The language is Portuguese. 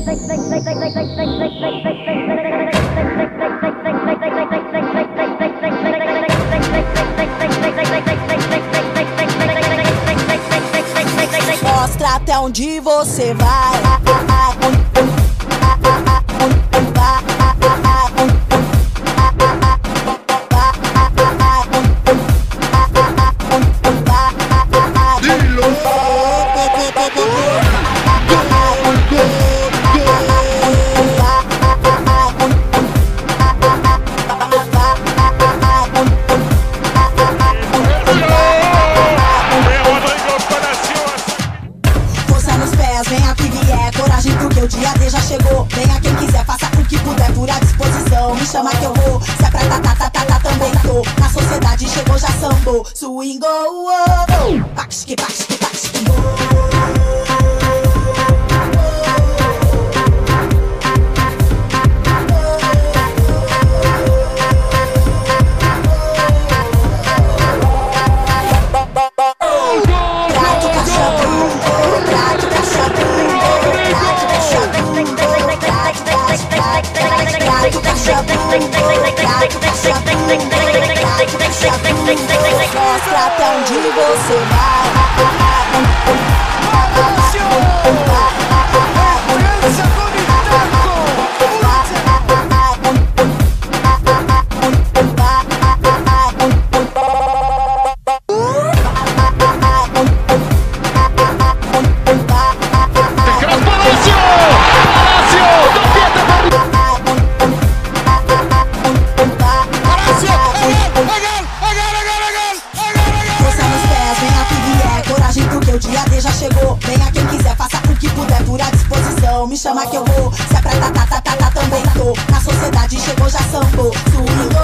Mostra até onde você vai. Venha que vier, coragem porque o dia D já chegou. Venha quem quiser, faça o que puder por à disposição. Me chama que eu vou, se é pra tá, também tô. Na sociedade chegou, já sambou. Swingou, oh, oh. Paxque, paxque, paxque, mostra até onde você vai. O dia D já chegou, venha quem quiser, faça o que puder por à disposição. Me chama que eu vou, se é pra tá, também tô. Na sociedade chegou, já sambou. Swing.